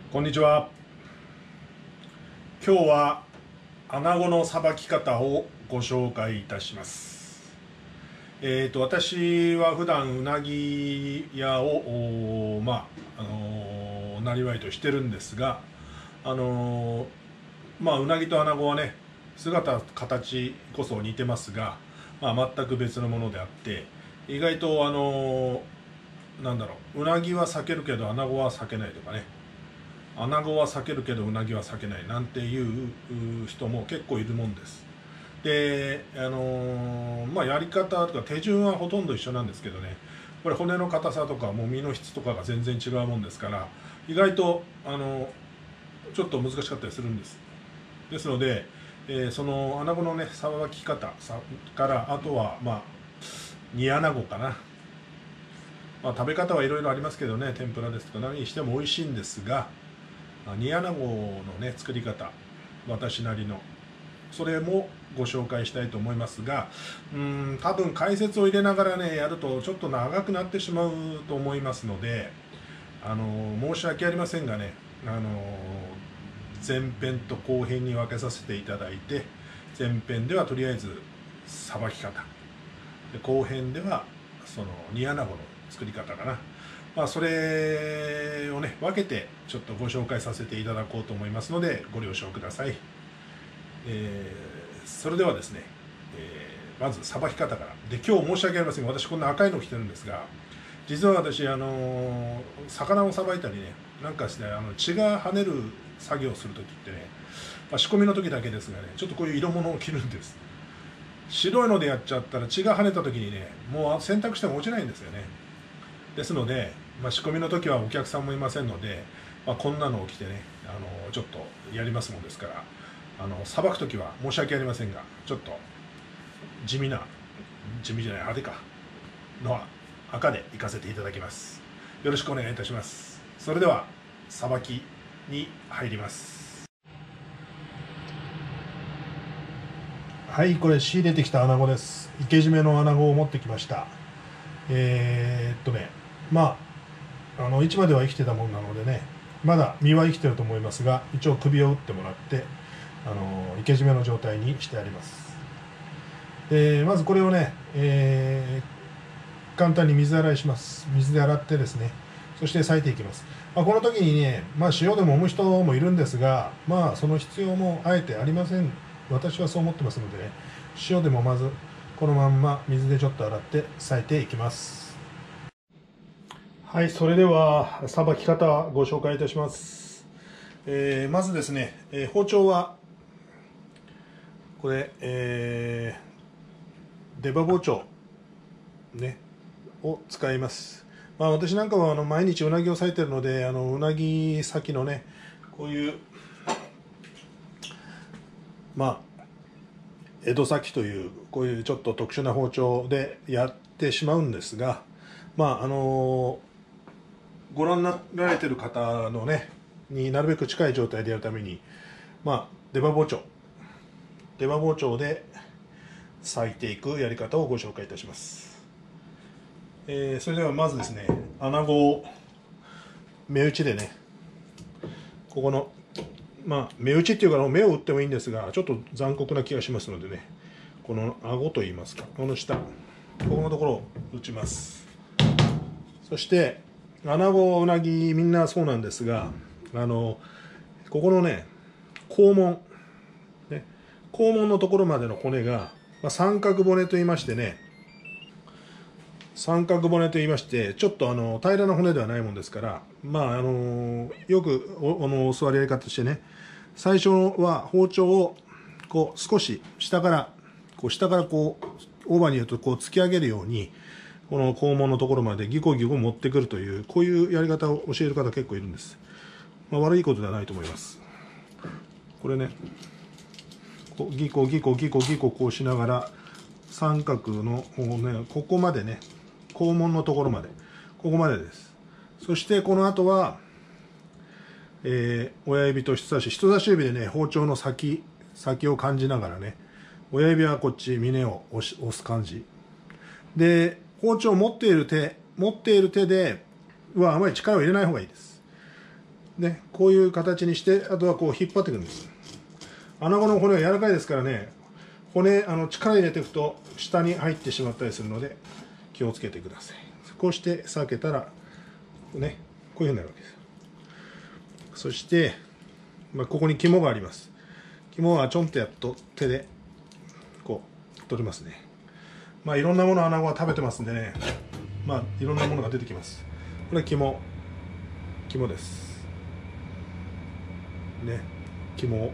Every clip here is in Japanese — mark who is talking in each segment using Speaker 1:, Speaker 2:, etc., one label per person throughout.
Speaker 1: こんにちは。今日は穴子のさばき方をご紹介いたします。私は普段うなぎ屋をなりわいとしてるんですが、うなぎと穴子はね、姿形こそ似てますが、全く別のものであって、意外とうなぎは避けるけど穴子は避けないとかね、穴子は避けるけどうなぎは避けないなんていう人も結構いるもんです。で、やり方とか手順はほとんど一緒なんですけどね、これ骨の硬さとかもう身の質とかが全然違うもんですから、意外とちょっと難しかったりするんです。ですので、その穴子のねさばき方から、あとは煮穴子かな、食べ方はいろいろありますけどね、天ぷらですとか何にしても美味しいんですが、煮穴子のね作り方、私なりのそれもご紹介したいと思いますが、多分解説を入れながらねやるとちょっと長くなってしまうと思いますので、申し訳ありませんがね、前編と後編に分けさせていただいて、前編ではとりあえずさばき方で、後編ではその煮穴子の作り方かな、それをね分けてちょっとご紹介させていただこうと思いますのでご了承ください。それではですね、まずさばき方からで、今日申し訳ありませんが、私こんな赤いの着てるんですが、実は私魚をさばいたりねなんかして血が跳ねる作業をする時ってね、仕込みの時だけですがね、ちょっとこういう色物を着るんです。白いのでやっちゃったら血が跳ねた時にね、もう洗濯しても落ちないんですよね。ですので、仕込みの時はお客さんもいませんので、こんなのを着てねちょっとやりますもんですから、さばく時は申し訳ありませんが、ちょっと地味じゃない、派手かのは赤で行かせていただきます。よろしくお願いいたします。それではさばきに入ります。はい、これ仕入れてきた穴子です。生締めの穴子を持ってきました。市場では生きてたもんなのでね、まだ身は生きてると思いますが、一応首を打ってもらって生締めの状態にしてあります。まずこれをね、簡単に水洗いします。水で洗ってですね、そして裂いていきます。この時にね、塩でもむ人もいるんですが、その必要もあえてありません。私はそう思ってますのでね、塩でもまずこのまんま水でちょっと洗って裂いていきます。はい、それではさばき方ご紹介いたします。まずですね、包丁はこれ、出刃包丁ねを使います。私なんかは毎日うなぎを裂いてるので、うなぎ先のねこういう江戸裂きというこういうちょっと特殊な包丁でやってしまうんですが、ご覧になられてる方のねになるべく近い状態でやるために、出刃包丁で裂いていくやり方をご紹介いたします。それではまずですね、穴子を目打ちでね、ここの目打ちっていうか目を打ってもいいんですが、ちょっと残酷な気がしますのでね、この顎といいますか、この下、ここのところを打ちます。そして穴子うなぎみんなそうなんですが、ここのね肛門のところまでの骨が、三角骨と言いましてね、ちょっと平らな骨ではないもんですから、よく教わりやり方してね、最初は包丁をこう少し下からこうオーバーに言うとこう突き上げるように、この肛門のところまでギコギコ持ってくるという、こういうやり方を教える方結構いるんです。悪いことではないと思います。これね、ギコこうしながら三角の方ね、ここまでね、肛門のところまで、ここまでです。そしてこの後は、親指と人差し指でね包丁の先を感じながらね、親指はこっち峰を押す感じで、包丁を持っている手ではあまり力を入れない方がいいです。 ね、こういう形にして、あとはこう引っ張っていくんです。穴子の骨は柔らかいですからね、骨力入れていくと下に入ってしまったりするので気をつけてください。こうして裂けたらね、こういうふうになるわけです。そして、ここに肝があります。肝はちょんとやっと手でこう取りますね。いろんなもの穴子は食べてますんでね、いろんなものが出てきます。これ肝ですね。肝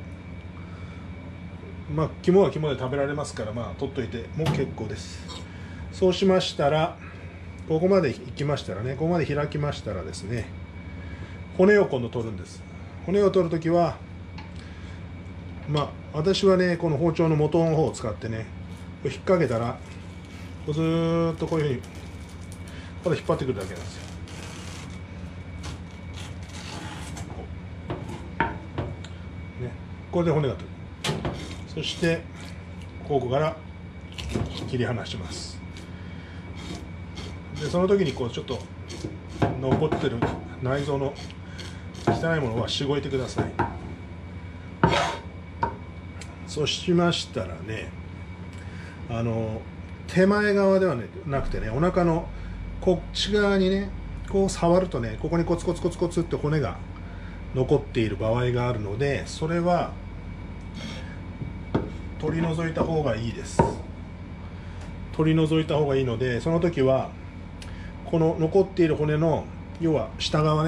Speaker 1: は肝で食べられますから、取っといても結構です。そうしましたら、ここまで行きましたらね、ここまで開きましたらですね、骨を今度取るんです。骨を取るときは、私はね、この包丁の元の方を使ってね、引っ掛けたらずーっとこういうふうにこれ引っ張ってくるだけなんですよ。ね、これで骨が取る。そしてここから切り離します。でその時にこうちょっと残ってる内臓の汚いものはしごいてください。そうしましたらね、手前側ではなくてね、お腹のこっち側にね、こう触るとね、ここにコツコツコツコツって骨が残っている場合があるので、それは取り除いた方がいいです。取り除いた方がいいので、その時はこの残っている骨の要は下側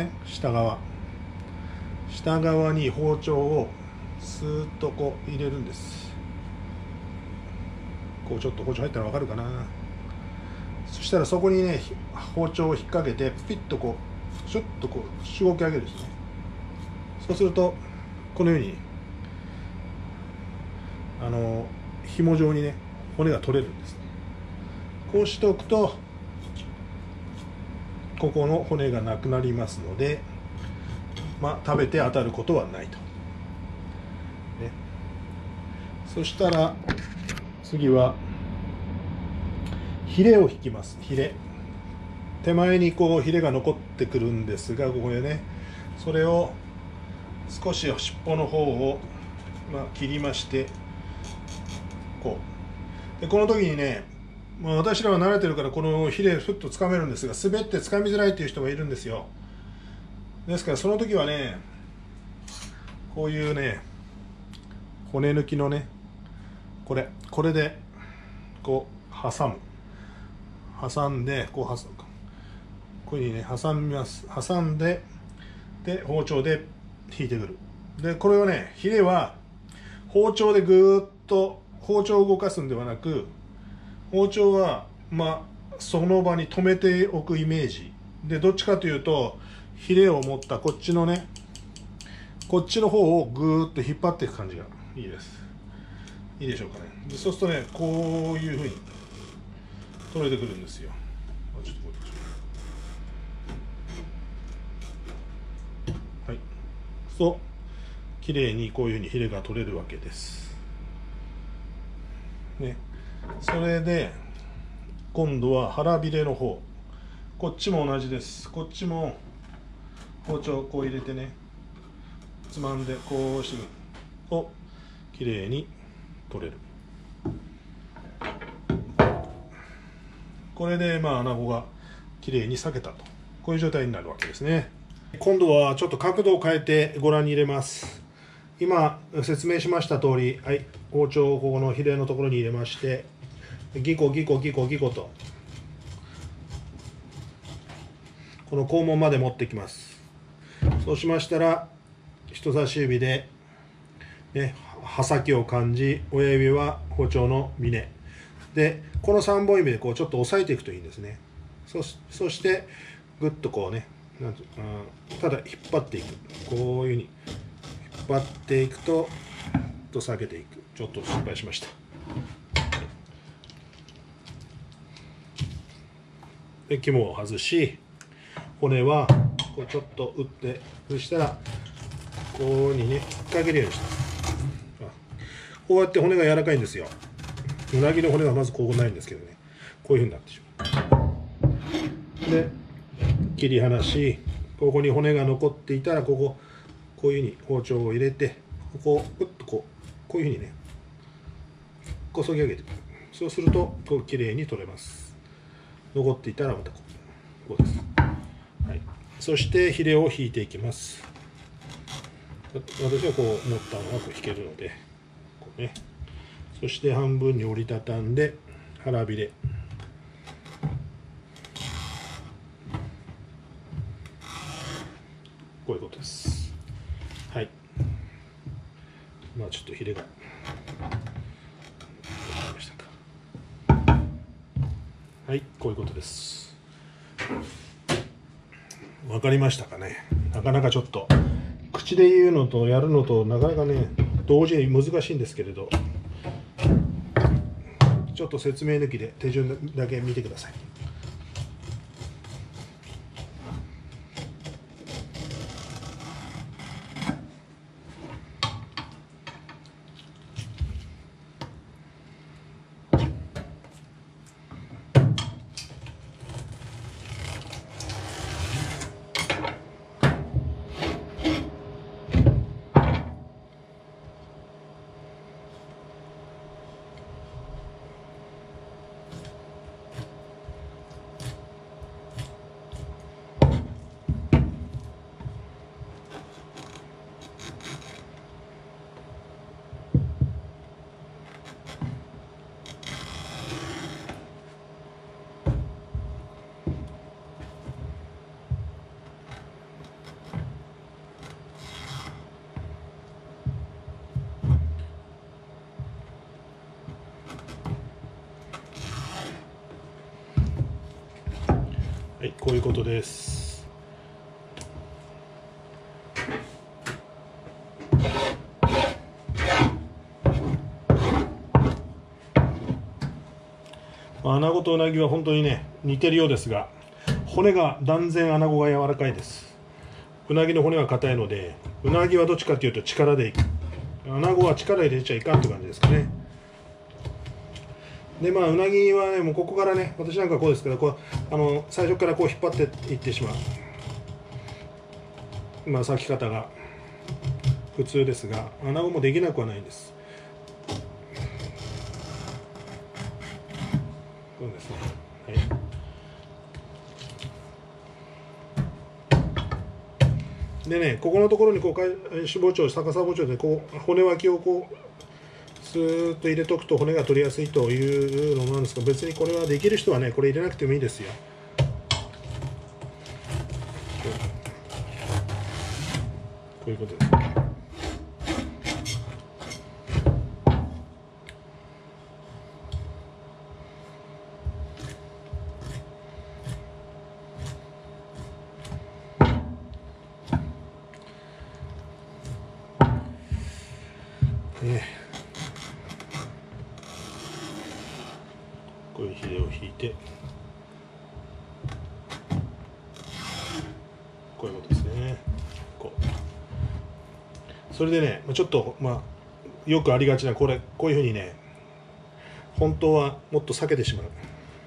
Speaker 1: に包丁をスーッとこう入れるんです。こうちょっと包丁入ったら分かるかな。そしたらそこにね、包丁を引っ掛けてピッとこうちょっとこうしごき上げるんですね。そうするとこのように紐状にね、骨が取れるんですね。こうしておくとここの骨がなくなりますので、食べて当たることはないと、ね、そしたら次はヒレを引きます。ヒレ、手前にこうヒレが残ってくるんですが、ここでね、それを少し尻尾の方を切りまして、こうでこの時にね、私らは慣れてるからこのヒレふっとつかめるんですが、滑ってつかみづらいっていう人がいるんですよ。ですからその時はね、こういうね、骨抜きのね、これでこう挟んでこういうふうにね挟みます。挟んで包丁で引いてくる。でこれはね、ヒレは包丁でぐーっと包丁を動かすんではなく、包丁はその場に止めておくイメージで、どっちかというとヒレを持ったこっちのね、こっちの方をぐーっと引っ張っていく感じがいいです。いいでしょうかね。でそうするとね、こういうふうに取れてくるんですよ。ちょっとこう、はい、そう綺麗にこういうふうにヒレが取れるわけですね。それで今度は腹びれの方、こっちも同じです。こっちも包丁をこう入れてね、つまんでこうしてと綺麗に取れる。これで穴子が綺麗に裂けたと、こういう状態になるわけですね。今度はちょっと角度を変えてご覧に入れます。今説明しました通り、はい、包丁をここのヒレのところに入れまして、ギコギコギコギコとこの肛門まで持ってきます。そうしましたら人差し指で、ね、刃先を感じ、親指は包丁の峰で、この3本指でこうちょっと押さえていくといいんですね。そしてぐっとこうね、ただ引っ張っていく、こういうふうに引っ張っていくと裂けていく。ちょっと失敗しました。で肝を外し、骨はこうちょっと打って、そしたらこういうふうにね引っ掛けるようにして、こうやって骨が柔らかいんですよ。うなぎの骨はまずこうないんですけどね、こういうふうになってしまう。で切り離し、ここに骨が残っていたらこここういうふうに包丁を入れて、ここをグッとこういうふうにねこそぎ上げて、そうするとこう綺麗に取れます。残っていたらまたこうです。はい、そしてヒレを引いていきます。私はこう持ったのがこう引けるので、こうね、そして半分に折りたたんで腹びれ、こういうことです。はい。まあちょっとヒレがはい、こういうことです。わかりましたかね。なかなかちょっと口で言うのとやるのとなかなかね同時に難しいんですけれど、ちょっと説明抜きで手順だけ見てください。はい、こういうことです。穴子とうなぎは本当にね似てるようですが、骨が断然穴子が柔らかいです。うなぎの骨は硬いので、うなぎはどっちかというと力でいく、穴子は力入れちゃいかんという感じですかね。でまあうなぎはね、もうここからね、私なんかこうですけど、こう最初からこう引っ張っていってしまう、まあ裂き方が普通ですが、穴子もできなくはないんです。そうですね。はい。でね、ここのところにこう返し包丁、逆さ包丁でこう骨脇をこうスーッと入れとくと骨が取りやすいというのなんですが、別にこれはできる人はねこれ入れなくてもいいですよ。こういうことです。こういうヒレを引いて、こういうことですね。こうそれでね、ちょっとよくありがちなこういうふうにね、本当はもっと避けてしまう、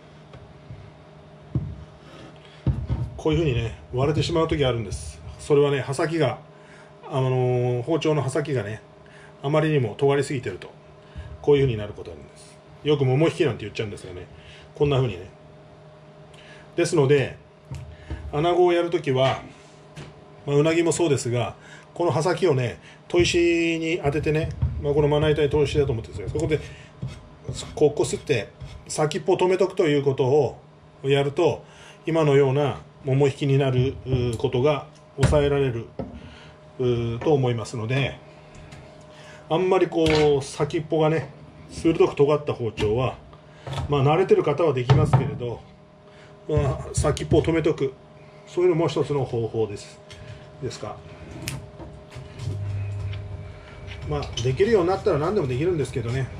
Speaker 1: こういうふうにね割れてしまう時があるんです。それはね、刃先が包丁の刃先がねあまりにも尖りすぎてるとこういうふうになることがあるんです。よく桃引きなんて言っちゃうんですよね、こんなふうにね。ですので穴子をやるときは、うなぎもそうですが、この刃先をね砥石に当ててね、このまな板に砥石だと思ってるんですよ。そこでこうこすって先っぽを止めとくということをやると、今のような桃引きになることが抑えられると思いますので、あんまりこう先っぽがね鋭く尖った包丁は、慣れてる方はできますけれど、先っぽを止めとく、そういうのも一つの方法ですか。できるようになったら何でもできるんですけどね。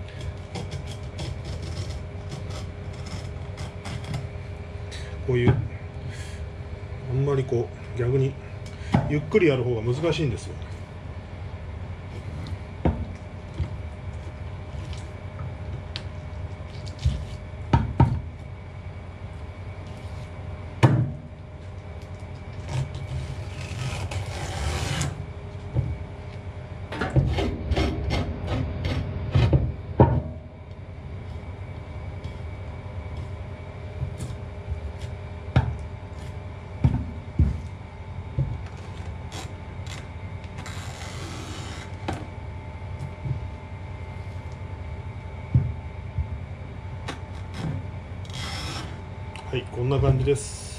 Speaker 1: こういうあんまりこう逆にゆっくりやる方が難しいんですよ。 はい、こんな感じです。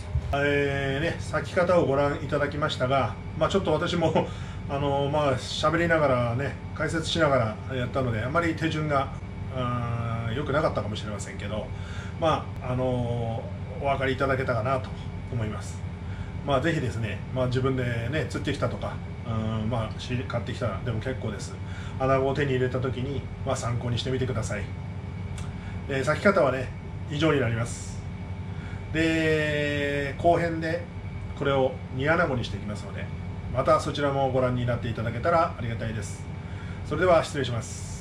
Speaker 1: 咲き方をご覧いただきましたが、ちょっと私も喋りながらね、解説しながらやったので、あまり手順が良くなかったかもしれませんけど、お分かりいただけたかなと思います。ぜひですね、自分でね釣ってきたとか、買ってきたでも結構です。穴子を手に入れた時に、参考にしてみてください。咲き方はね以上になります。で後編でこれを煮穴子にしていきますので、またそちらもご覧になっていただけたらありがたいです。それでは失礼します。